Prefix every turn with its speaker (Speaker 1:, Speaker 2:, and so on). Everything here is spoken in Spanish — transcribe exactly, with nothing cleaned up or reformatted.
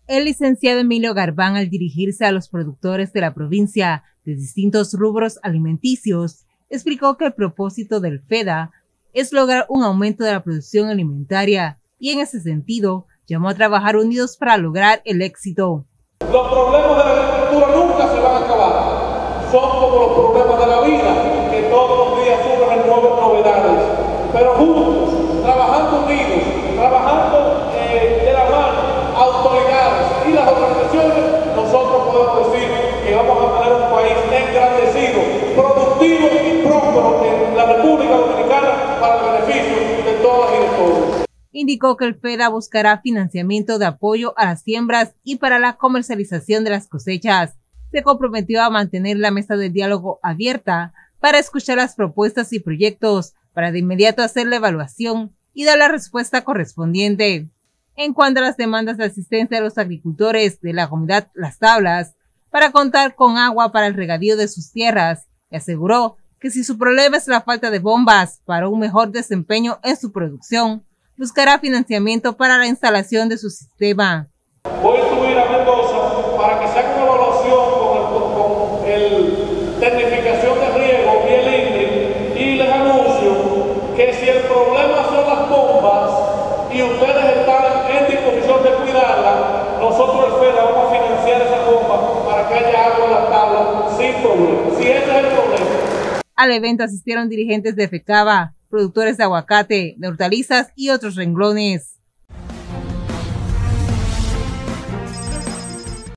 Speaker 1: El licenciado Emilio Garbán, al dirigirse a los productores de la provincia de distintos rubros alimenticios, explicó que el propósito del FEDA es lograr un aumento de la producción alimentaria y en ese sentido llamó a trabajar unidos para lograr el éxito.
Speaker 2: Los problemas de la agricultura nunca se van a acabar, son como los problemas de la vida, que todos los días surgen nuevas novedades, pero juntos, trabajando unidos, trabajando eh, de la mano, autoridades y las organizaciones, nosotros podemos decir que vamos a tener un país engrandecido, productivo y próspero en la República Dominicana para el beneficio de todas y de todos.
Speaker 1: Indicó que el FEDA buscará financiamiento de apoyo a las siembras y para la comercialización de las cosechas. Se comprometió a mantener la mesa de diálogo abierta para escuchar las propuestas y proyectos, para de inmediato hacer la evaluación y dar la respuesta correspondiente. En cuanto a las demandas de asistencia de los agricultores de la comunidad Las Tablas para contar con agua para el regadío de sus tierras, aseguró que si su problema es la falta de bombas para un mejor desempeño en su producción, buscará financiamiento para la instalación de su sistema.
Speaker 2: Voy a subir a Mendoza para que se haga una evaluación con el, con el tecnificación de riego y el I N E, y les anuncio que si el problema son las bombas y ustedes están en disposición de cuidarla, nosotros el FEDA vamos a financiar esa bomba para que haya agua en la tabla sin problema, si ese es el problema.
Speaker 1: Al evento asistieron dirigentes de FECABA, productores de aguacate, de hortalizas y otros renglones.